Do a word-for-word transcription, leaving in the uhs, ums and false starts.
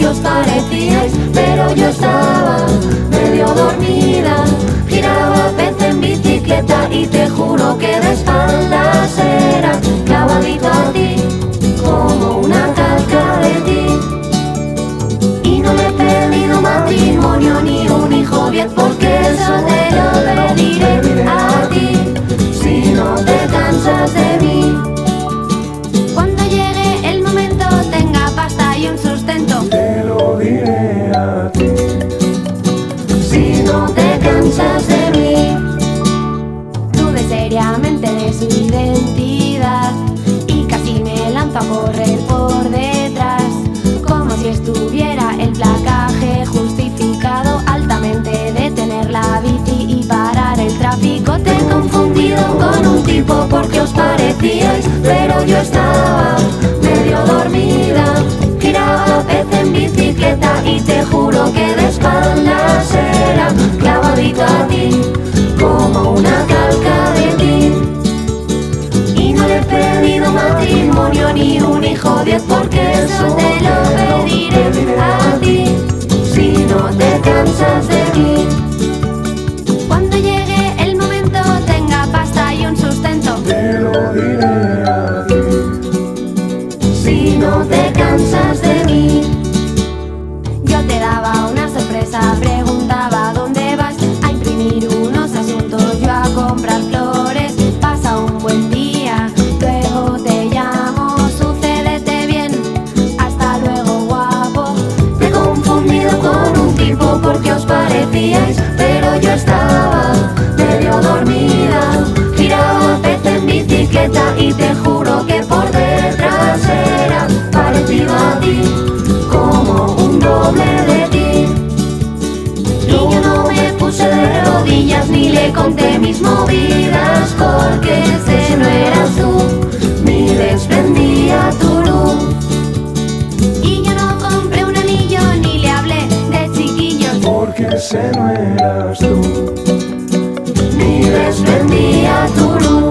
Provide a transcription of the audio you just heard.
porque os parecíais, pero yo estaba medio dormida. Giraba pez en bicicleta y te juro que de espaldas era clavadito a ti, como una calca de ti. Y no le he pedido matrimonio ni un hijo bien, porque eso te lo pediré a ti, si no te cansas de mí. Cuando llegue el momento, tenga pasta y un sustento, te lo diré a ti, si no te cansas de mí. dudé seriamente de su identidad y casi me lanzo a correr por detrás, como si estuviera el placaje justificado, altamente detener la bici y parar el tráfico. Te he confundido con un tipo porque os parecíais, pero yo estaba medio dormida. Giraba pez en bicicleta y te juro que de espaldas era clavadito a ti, como una calca de ti. Y no le he pedido matrimonio ni un hijo diez, porque eso te lo pediré a ti, si no te cansas de mí. Cuando llegue el momento, tenga pasta y un sustento, te lo diré a ti, si no te cansas de mí. yo te daba una sorpresa, preguntaba dónde vas, a imprimir unos asuntos, yo a comprar flores. Pasa un buen día, luego te llamo, sucédete bien, hasta luego guapo. Te he confundido con un tipo porque os parecíais, pero yo estaba medio dormida. Giraba pez en bicicleta y te juro que por detrás era parecido a ti, como un doble de ti. Y yo no me puse de rodillas ni le conté mis movidas, porque ese no eras tú, ni desprendía tu luz. Y yo no compré un anillo ni le hablé de chiquillos, porque ese no eras tú. Ni desprendía tu luz.